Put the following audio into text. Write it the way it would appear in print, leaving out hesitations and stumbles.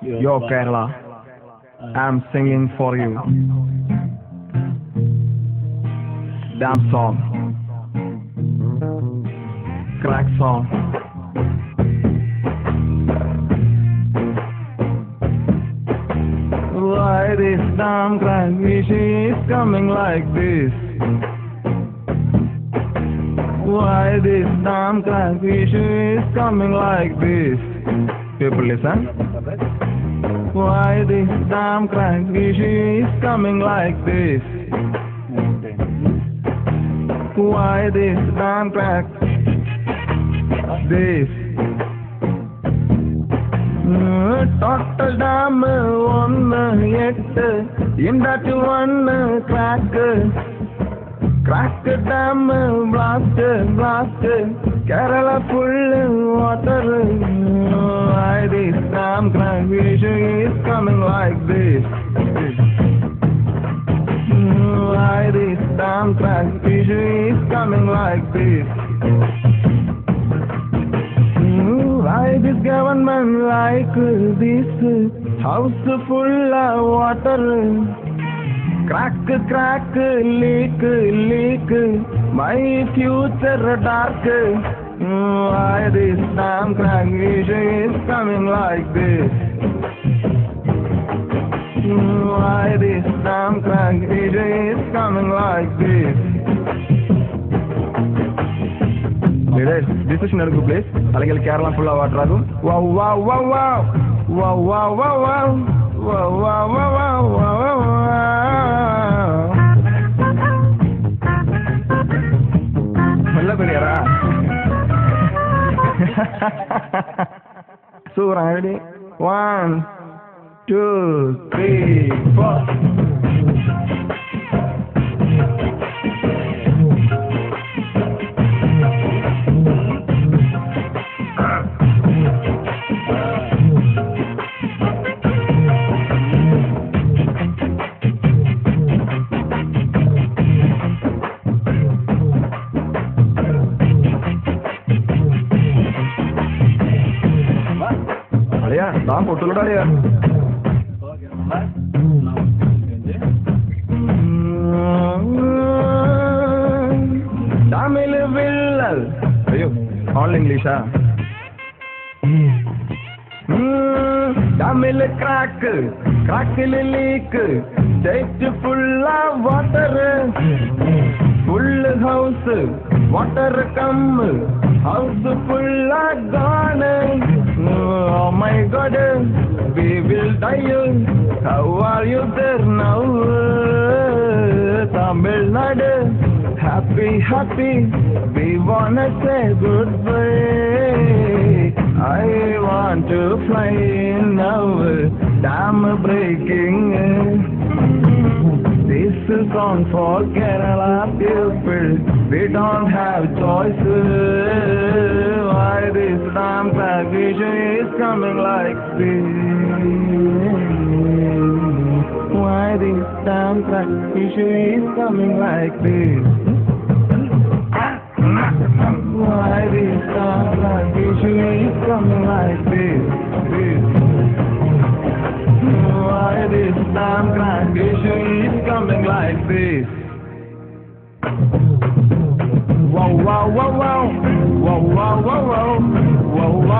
Yo, Kerala, I'm singing for you. Damn song, crack song. Why this damn crack issue is coming like this? Why this damn crack issue is coming like this? People listen. Why this damn crack issue is coming like this? Why this damn crack? This. Total damn one yet in that one crack damn blast Kerala full water. Why this damn crack issue is coming like this? Why this damn crack issue is coming like this? Why this government like this? House full of water. Crack, leak, my future dark. Why this damn crack issue is coming like this? Why this damn crack issue is coming like this? This is not a good place. I'll get Kerala full of water. Wow, wow, wow, wow. Wow, wow, wow, wow. Wow, wow, wow, wow, wow, wow. Malla pidiyara. So, ready? 1, 2, 3, 4. Damn, photo load यार. Tamil villal. Ayo, all English ah. Tamil crack leak, state full of water, full house, water come, house full of gone. Oh my God, we will die. How are you there now? Tamil Nadu, happy, we wanna say goodbye. I want to fly now, dam breaking. This is song for Kerala people, we don't have choices. Why this damn crack issue is coming like this? Why this damn crack issue is coming like this? Why this damn crack issue is coming like this? Why this damn crack issue is coming like this? Wow, wow, wow, wow. Wow, wow, wow, wow. Wow, wow.